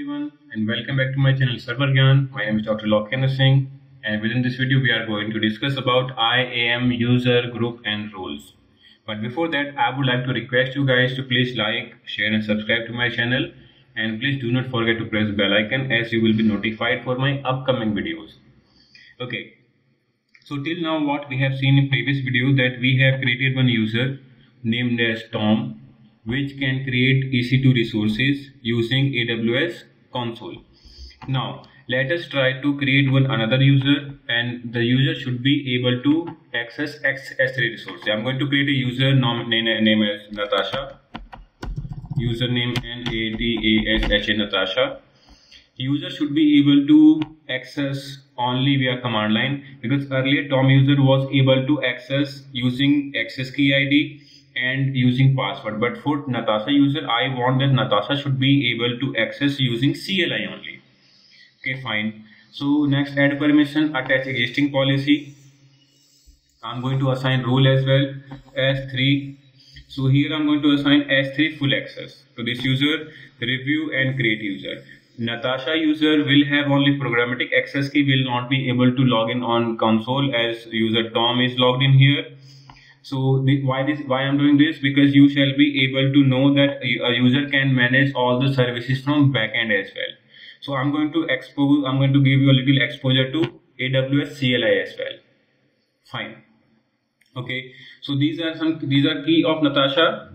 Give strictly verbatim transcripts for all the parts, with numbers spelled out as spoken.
everyone and welcome back to my channel Sarvar Gyan. My name is Doctor Lokendra Singh, and within this video we are going to discuss about I A M user group and roles. But before that, I would like to request you guys to please like, share and subscribe to my channel, and please do not forget to press bell icon as you will be notified for my upcoming videos. Okay, so till now what we have seen in previous video that we have created one user named as Tom, which can create E C two resources using A W S console. Now let us try to create one another user, and the user should be able to access S three resources. I'm going to create a user name, name as Natasha, username N A T A S H A Natasha. User should be able to access only via command line, because earlier Tom user was able to access using access key I D and using password, but for Natasha user I want that Natasha should be able to access using C L I only. Okay, fine. So next, add permission, attach existing policy. I'm going to assign role as well, S three. So here I'm going to assign S three full access to this user, review and create user. Natasha user will have only programmatic access key, will not be able to log in on console as user Tom is logged in here. So the, why this why I'm doing this, because you shall be able to know that a user can manage all the services from backend as well. So I'm going to expose I'm going to give you a little exposure to A W S C L I as well. Fine. Okay, so these are some these are key of Natasha,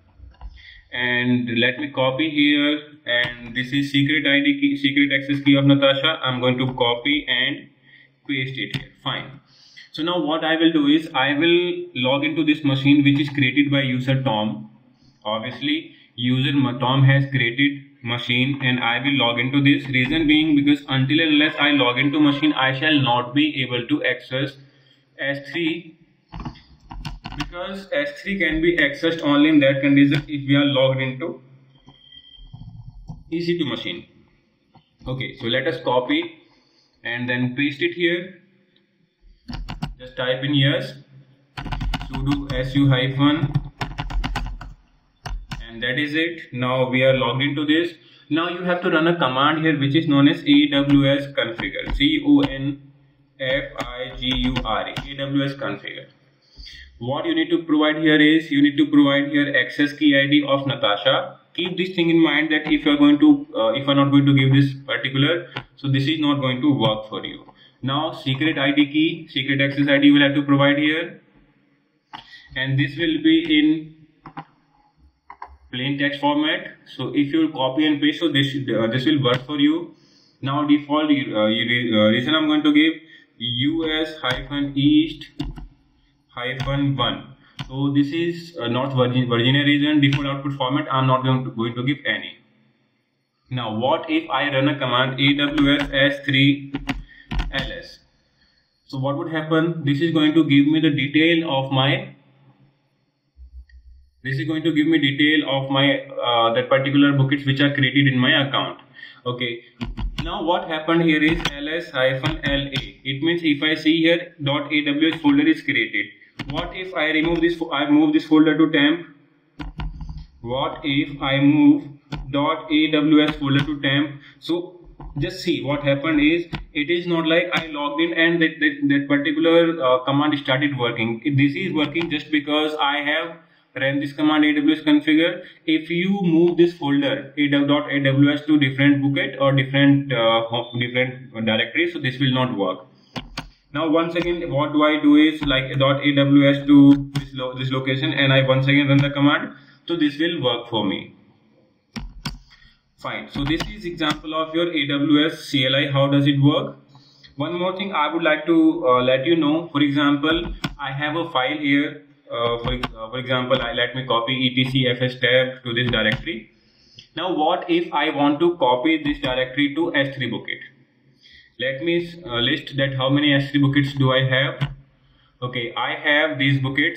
and let me copy here, and this is secret I D key, secret access key of Natasha. I'm going to copy and paste it here. Fine. So now what I will do is I will log into this machine which is created by user Tom. Obviously user Tom has created machine, and I will log into this. Reason being, because until and unless I log into machine I shall not be able to access S three, because S three can be accessed only in that condition if we are logged into E C two machine. Okay, so let us copy and then paste it here. Just type in yes, sudo su hyphen, and that is it. Now we are logged into this. Now you have to run a command here which is known as A W S configure, C O N F I G U R E, A W S configure. What you need to provide here is you need to provide here access key I D of Natasha. Keep this thing in mind that if you are going to uh, if you are not going to give this particular, so this is not going to work for you. Now secret I D key, secret access I D will have to provide here, and this will be in plain text format. So if you copy and paste, so this uh, this will work for you. Now default uh, uh, reason I'm going to give U S hyphen East hyphen one. So this is uh, not Virgin, Virginia region default output format. I'm not going to, going to give any. Now what if I run a command A W S S three L S? So what would happen? This is going to give me the detail of my this is going to give me detail of my uh, that particular buckets which are created in my account. Okay, now what happened here is ls hyphen la. It means if I see here .aws folder is created. What if I remove this I move this folder to temp? What if I move .aws folder to temp? So just see what happened is, it is not like I logged in and that, that, that particular uh, command started working. This is working just because I have ran this command A W S configure. If you move this folder .aws to different bucket or different uh, different directory, so this will not work. Now once again what do I do is like .aws to this, lo this location, and I once again run the command, so this will work for me. Fine. So this is example of your A W S C L I. How does it work? One more thing I would like to uh, let you know. For example, I have a file here. Uh, for, uh, for example, I let me copy etc fs tab to this directory. Now what if I want to copy this directory to S three bucket? Let me uh, list that how many S three buckets do I have. Okay, I have these buckets.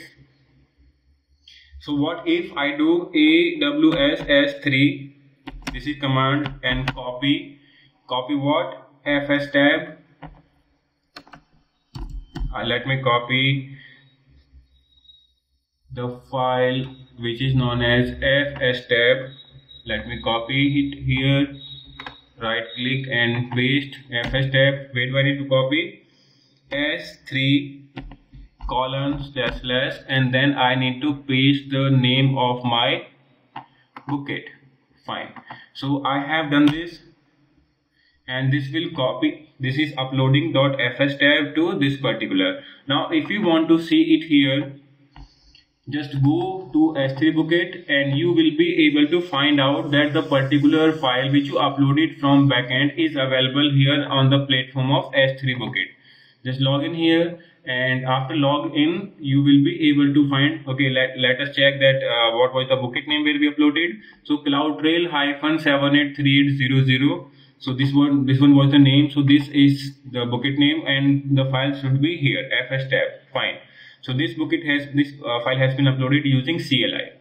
So what if I do A W S S three, this is command, and copy copy what? Fs tab. Uh, let me copy the file which is known as fs tab. Let me copy it here right click and paste fs tab. Where do I need to copy? S three colon slash slash, and then I need to paste the name of my bucket. Fine. So I have done this, and this will copy. This is uploading.fs tab to this particular. Now if you want to see it here, just go to S three bucket and you will be able to find out that the particular file which you uploaded from backend is available here on the platform of S three bucket. Just log in here, and after log in you will be able to find, okay, let, let us check that uh, what was the bucket name where we uploaded. So CloudTrail hyphen seven eight three eight zero zero. So this one this one was the name. So this is the bucket name, and the file should be here, fs tab. Fine. So this bucket has this uh, file has been uploaded using C L I.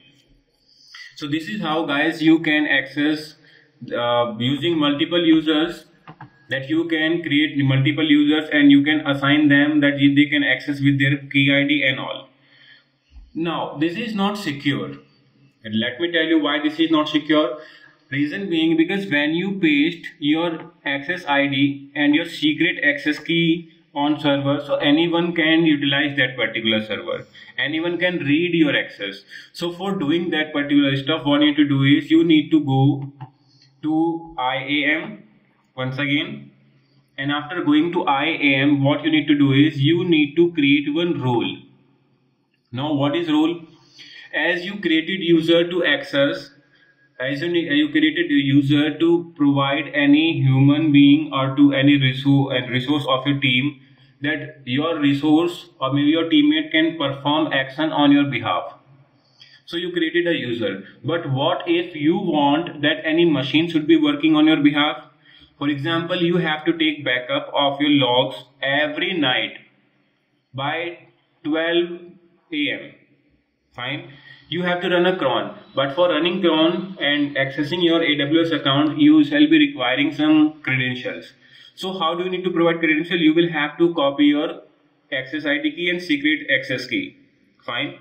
So this is how, guys, you can access uh, using multiple users, that you can create multiple users and you can assign them that they can access with their key I D and all. Now this is not secure, and let me tell you why this is not secure. Reason being, because when you paste your access I D and your secret access key on server, so anyone can utilize that particular server, anyone can read your access. So for doing that particular stuff, what you need to do is you need to go to I A M once again, and after going to I A M, what you need to do is you need to create one role. Now what is role? As you created user to access, as you, you created a user to provide any human being or to any resource and resource of your team, that your resource or maybe your teammate can perform action on your behalf. So you created a user, but what if you want that any machine should be working on your behalf? For example, you have to take backup of your logs every night by twelve A M Fine. You have to run a cron, but for running cron and accessing your A W S account, you shall be requiring some credentials. So how do you need to provide credential? You will have to copy your access I D key and secret access key. Fine.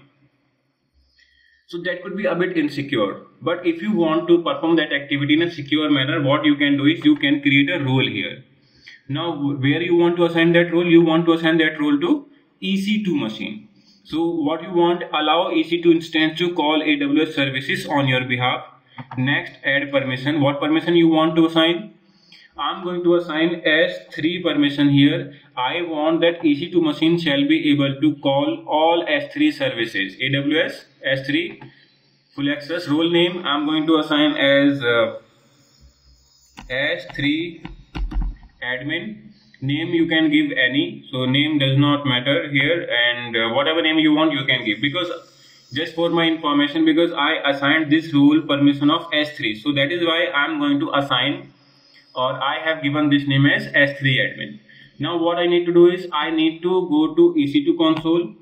So that could be a bit insecure, but if you want to perform that activity in a secure manner, what you can do is you can create a role here. Now where you want to assign that role? You want to assign that role to E C two machine. So what you want, allow E C two instance to call A W S services on your behalf. Next, add permission. What permission you want to assign? I'm going to assign S three permission here. I want that E C two machine shall be able to call all S three services. A W S S three full access. Role name I'm going to assign as uh, S three admin. Name you can give any, so name does not matter here, and uh, whatever name you want you can give, because just for my information, because I assigned this role permission of S three, so that is why I'm going to assign, or I have given this name as S three admin. Now what I need to do is I need to go to E C two console.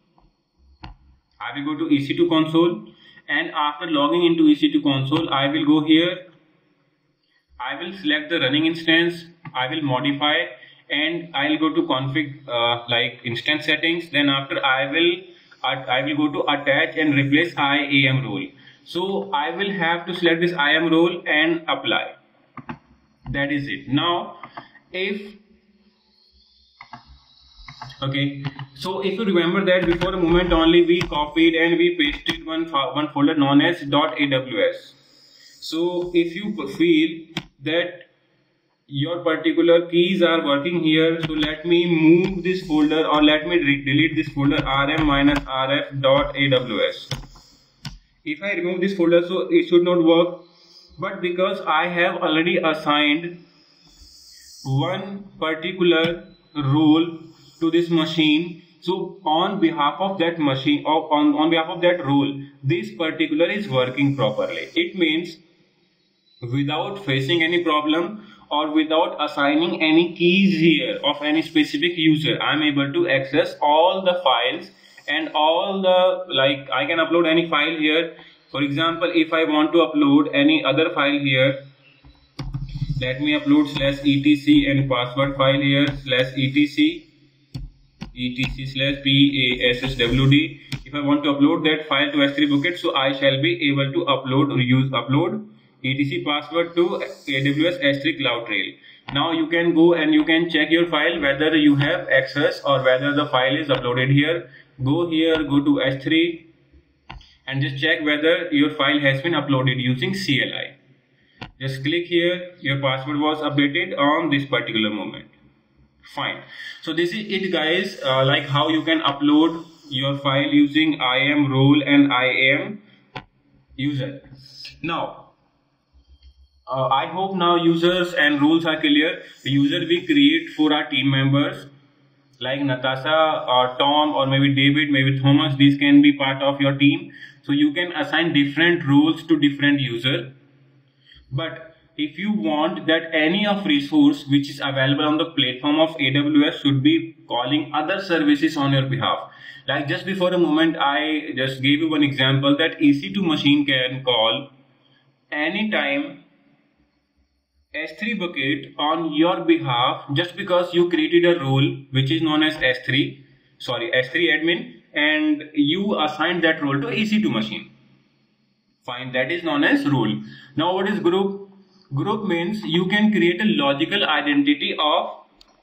I will go to E C two console, and after logging into E C two console, I will go here. I will select the running instance. I will modify, and I'll go to config uh, like instance settings. Then after I will I will go to attach and replace I A M role. So I will have to select this I A M role and apply. That is it. Now if okay, so if you remember that before a moment only we copied and we pasted one one folder known as .aws. So if you feel that your particular keys are working here, so let me move this folder, or let me delete this folder rm-rf.aws. If I remove this folder, so it should not work, but because I have already assigned one particular role to this machine, so on behalf of that machine, or on, on behalf of that role, this particular is working properly. It means without facing any problem or without assigning any keys here of any specific user, I am able to access all the files and all the, like, I can upload any file here. For example, if I want to upload any other file here, let me upload slash etc and password file here, slash etc etc slash passwd. If I want to upload that file to S three bucket, so I shall be able to upload or use upload etc password to A W S S three CloudTrail. Now you can go and you can check your file whether you have access or whether the file is uploaded here. Go here, go to S three and just check whether your file has been uploaded using C L I. Just click here, your password was updated on this particular moment. Fine. So this is it guys, uh, like how you can upload your file using I A M role and I A M user. Now, uh, I hope now users and roles are clear. The user we create for our team members like Natasha or Tom or maybe David, maybe Thomas, these can be part of your team. So you can assign different roles to different users. But if you want that any of resource which is available on the platform of A W S should be calling other services on your behalf. Like just before a moment, I just gave you one example that E C two machine can call anytime S three bucket on your behalf just because you created a role which is known as S three, sorry, S three admin, and you assigned that role to E C two machine. Fine, that is known as role. Now what is group? Group means you can create a logical identity of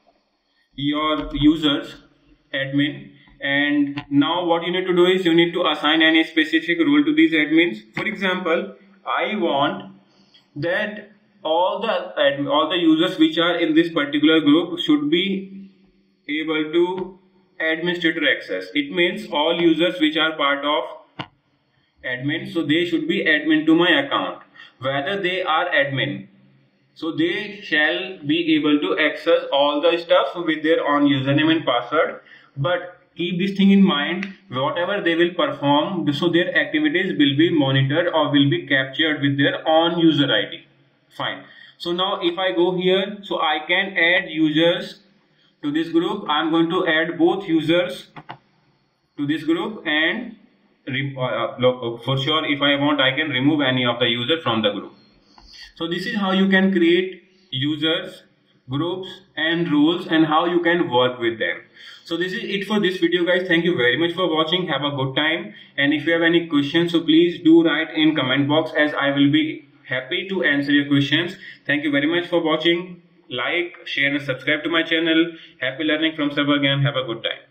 your users, admin, and now what you need to do is you need to assign any specific role to these admins. For example, I want that all the all the users which are in this particular group should be able to administrator access. It means all users which are part of admin, so they should be admin to my account, whether they are admin, so they shall be able to access all the stuff with their own username and password. But keep this thing in mind, whatever they will perform, so their activities will be monitored or will be captured with their own user I D. Fine. So now if I go here, so I can add users to this group. I'm going to add both users to this group, and uh, for sure if I want I can remove any of the user from the group. So this is how you can create users, groups and roles and how you can work with them. So this is it for this video guys. Thank you very much for watching. Have a good time, and if you have any questions, so please do write in comment box as I will be happy to answer your questions. Thank you very much for watching. Like, share and subscribe to my channel. Happy learning from ServerGyan. Have a good time.